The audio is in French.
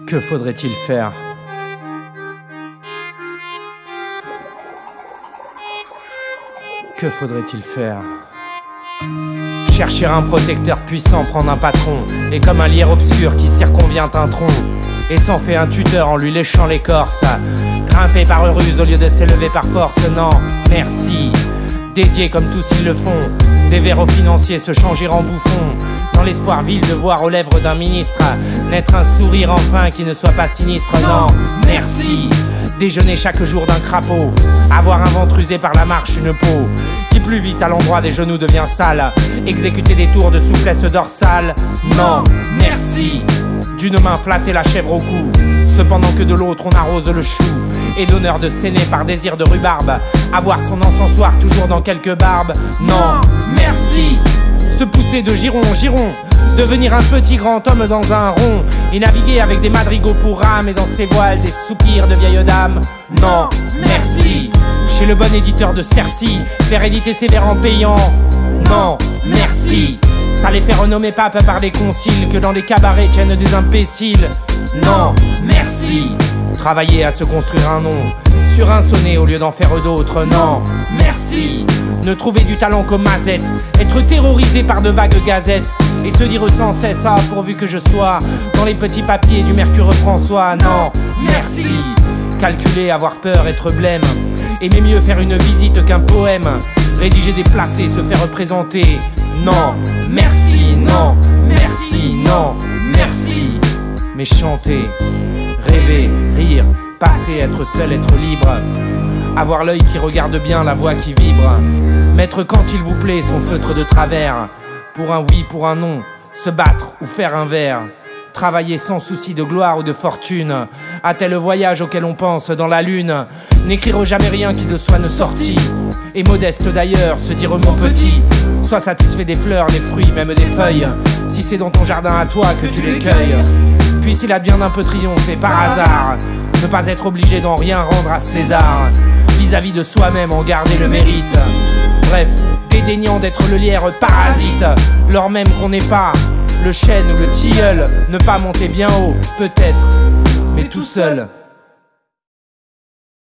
Que faudrait-il faire? Que faudrait-il faire? Chercher un protecteur puissant, prendre un patron, et comme un lierre obscur qui circonvient un tronc, et s'en fait un tuteur en lui léchant l'écorce. Grimper par ruse au lieu de s'élever par force, non, merci. Dédié comme tous ils le font, des vers aux financiers se changer en bouffons, dans l'espoir vil de voir aux lèvres d'un ministre naître un sourire enfin qui ne soit pas sinistre, non, merci. Déjeuner chaque jour d'un crapaud, avoir un ventre usé par la marche, une peau qui plus vite à l'endroit des genoux devient sale, exécuter des tours de souplesse dorsale, non, merci. D'une main flatter la chèvre au cou, cependant que de l'autre on arrose le chou, et d'honneur de s'aîner par désir de rhubarbe, avoir son encensoir toujours dans quelques barbes, non, merci. Se pousser de giron en giron, devenir un petit grand homme dans un rond, et naviguer avec des madrigaux pour âme, et dans ses voiles des soupirs de vieille dame, non, merci. Chez le bon éditeur de Cercy, faire éditer ses vers en payant, non, merci. Ça les fait renommer pape par des conciles, que dans des cabarets tiennent des imbéciles, non, merci. Travailler à se construire un nom sur un sonnet au lieu d'en faire d'autres, non, merci. Ne trouver du talent comme Mazette, être terrorisé par de vagues gazettes, et se dire sans cesse, ah, pourvu que je sois dans les petits papiers du Mercure François, non, merci. Calculer, avoir peur, être blême, aimer mieux faire une visite qu'un poème, rédiger, déplacer, se faire représenter, non, merci, non, merci, non, merci. Mais chanter, rêver, rire, passer, être seul, être libre, avoir l'œil qui regarde bien, la voix qui vibre, mettre quand il vous plaît son feutre de travers, pour un oui, pour un non, se battre ou faire un vers, travailler sans souci de gloire ou de fortune, à tel voyage auquel on pense dans la lune, n'écrire jamais rien qui de soi ne sortit, et modeste d'ailleurs, se dire mon petit, sois satisfait des fleurs, des fruits, même des feuilles, si c'est dans ton jardin à toi que tu les cueilles. Puis s'il advient d'un peu triompher par hasard, ne pas être obligé d'en rien rendre à César, vis-à-vis de soi-même en garder le mérite. Bref, dédaignant d'être le lierre parasite, lors même qu'on n'est pas le chêne ou le tilleul, ne pas monter bien haut, peut-être, mais tout seul.